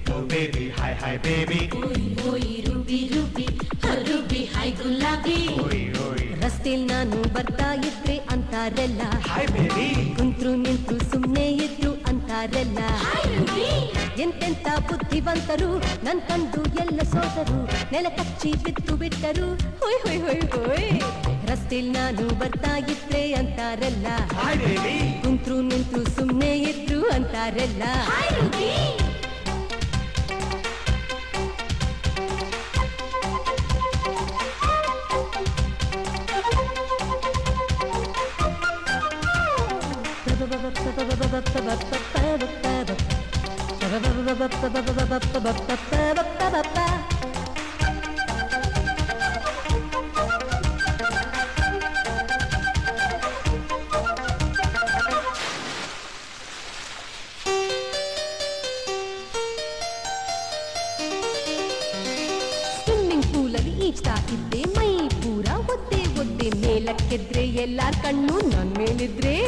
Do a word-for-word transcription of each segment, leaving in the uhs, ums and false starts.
oh baby, hi hi baby. Oi oi Ruby Ruby, oh Ruby hi Gulabi. Oi oi. ರಸ್ತೆಲ್ ನಾನು ಬರ್ತಾ ಇದ್ರೆ ಅಂತಾರಲ್ಲ Hi baby. ಕುಂತ್ರು ನಿಂತ್ರು ಸುಮ್ನೆ ಇದ್ರು ಅಂತಾರಲ್ಲ. Hi Ruby. ಎಂತೆಂತ ಬುದ್ಧಿವಂತರು ನನ್ ಕಂಡು ಎಲ್ಲ ಸೋತರು ನೆಲ ಕಚ್ಚಿ ಬಿತ್ತು ಬಿಟ್ಟರು. ಹೊಯ್ ಹೊಯ್ ಹೊಯ್ ಹೊಯ್ ರಸ್ತೆಲ್ ನಾನು ಬರ್ತಾ ಇದ್ರೆ ಅಂತಾರಲ್ಲ. Hi baby. ಕುಂತ್ರು ನಿಂತ್ರು ಸುಮ್ನೆ ಇದ್ರು ಅಂತಾರಲ್ಲ. Hi Ruby. ಸ್ವಿಮ್ಮಿಂಗ್ ಪೂಲಲ್ಲಿ ಈಜ್ತಾ ಇದ್ದೆ ಮೈ ಪೂರ ಒದ್ದೆ ಒದ್ದೆ ಮೇಲಕ್ಕೆದ್ರೆ ಎಲ್ಲಾರ ಕಣ್ಣು ನನ್ ಮೇಲಿದ್ರೆ.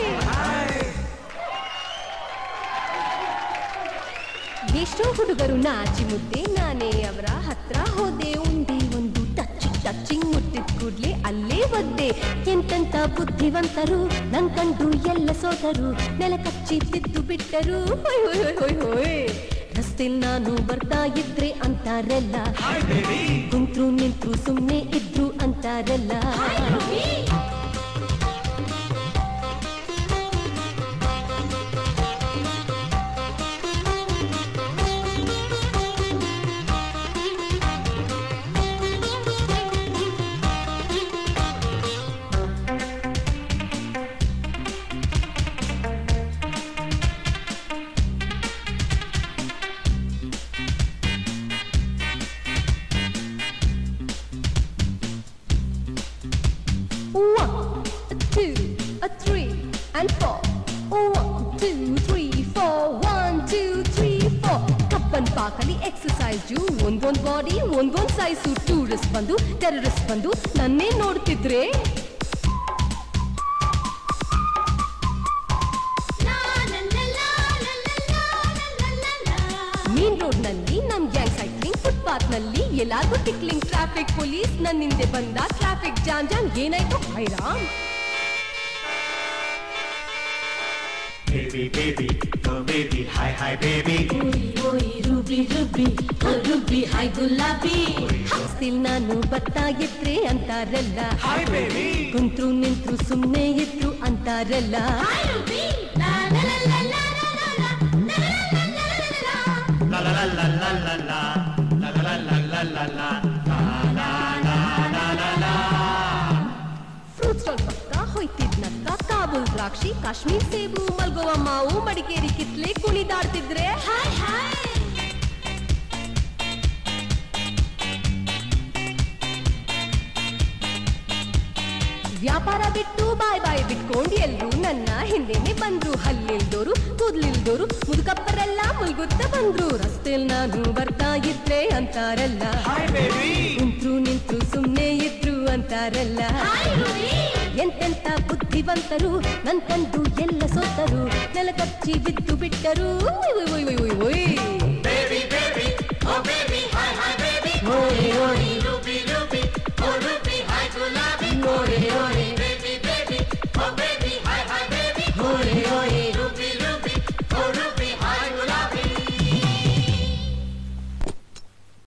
ಎಷ್ಟೋ ಹುಡುಗರು ನಾಚಿ ಮುದ್ದೆ ನಾನೇ ಅವರ ಹತ್ರ ಹೋದೆ ಒಂದೇ ಒಂದು ಟಚಿಂಗ್ ಟಚಿಂಗ್ ಮುಟ್ಟಿದ ಕೂಡ್ಲೆ ಅಲ್ಲೇ ಒದ್ದೆ. ಎಂತೆಂತ ಬುದ್ಧಿವಂತರು ನನ್ ಕಂಡು ಎಲ್ಲ ಸೋತರು ನೆಲ ಕಚ್ಚಿ ಬಿದ್ದು ಬಿಟ್ಟರು. ಹೊಯ್ ಹೊಯ್ ಹೊಯ್ ಹೊಯ್ ಹೊಯ್ ರಸ್ತೆಲ್ ನಾನು ಬರ್ತಾ ಇದ್ರೆ ಅಂತಾರಲ್ಲ. ಕುಂತ್ರು ನಿಂತ್ರು ಸುಮ್ನೆ ಇದ್ರು ಅಂತಾರಲ್ಲ. One, two, a three, and four. One, two, three, four. One, two, three, four. Cubbon ಪಾಕಲಿ ಎಕ್ಸಸೈಸ್ ಒಂದೊಂದ್ ಬಾಡಿ ಒಂದೊಂದ್ ಸೈಜು. ಟೂರಿಸ್ಟ್ ಬಂದು ಟೆರರಿಸ್ಟ್ ಬಂದು ನನ್ನೇ ನೋಡ್ತಿದ್ರೆ. ಮೇನ್ ರೋಡ್ ನಲ್ಲಿ ನಮ್ ಗ್ಯಾಂಗ್ ಸೈಕ್ಲಿಂಗ್, ಫುಟ್ಪಾತ್ ನಲ್ಲಿ ಎಲ್ಲಾದ್ರೂ ಟಿಕ್ಲಿಂಗ್. ಟ್ರಾಫಿಕ್ ಪೊಲೀಸ್ ನನ್ನ ಹಿಂದೆ ಬಂದ, ಟ್ರಾಫಿಕ್ ಜಾಮ್ ಜಾಮ್ ಏನಾಯ್ತು ಹೈರಾಮ್. Baby baby, oh baby, hi hi baby. Oi oi Ruby Ruby, oh Ruby hi Gulabi. ರಸ್ತೆಲ್ ನಾನು ಬರ್ತಾ ಇದ್ರೆ ಅಂತಾರಲ್ಲ. Hi baby. ಕುಂತ್ರು ನಿಂತ್ರು ಸುಮ್ನೆ ಇದ್ರು ಅಂತಾರಲ್ಲ. Hi Ruby. La la la la la la la La la la la la la la. La la la la la la la. La la la la la. Fruit stall ಪಕ್ಕ ಹೋಯ್ತಿದ್ನಕ್ಕ ಕಾಬೂಲ್ ದ್ರಾಕ್ಷಿ, ಕಾಶ್ಮೀರ್ ಸೇಬು, ಮಲ್ಗೋವಾ ಮಾವು, ಮಡಿಕೇರಿ ಕಿತ್ಲೆ ಕುಣಿದಾಡ್ತಿದ್ರೆ. ಹಾಯ್ ಹಾಯ್ ವ್ಯಾಪಾರ ಬಿಟ್ಟು ಬಾಯ್ ಬಾಯ್ ಬಿಟ್ಕೊಂಡು ಎಲ್ರು ನನ್ನ ಹಿಂದೆನೆ ಬಂದ್ರು. ಹಲ್ಲಿಲ್ದೋರು ಕೂದ್ಲಿಲ್ದೋರು ಮುದುಕಪ್ಪರೆಲ್ಲ ಮುಲ್ಗುತ್ತ ಬಂದ್ರು. ರಸ್ತೆಲ್ ನಾನು ಬರ್ತಾ ಇದ್ರೆ ಅಂತಾರಲ್ಲ. ಕುಂತ್ರು ನಿಂತ್ರು ಸುಮ್ನೆ ಇದ್ರು ಅಂತಾರಲ್ಲ. ಎಂತೆಂತ ಬುದ್ಧಿವಂತರು ನನ್ ಕಂಡು ಎಲ್ಲ ಸೋತರು ನೆಲ ಕಚ್ಚಿ ಬಿದ್ದು ಬಿಟ್ಟರು.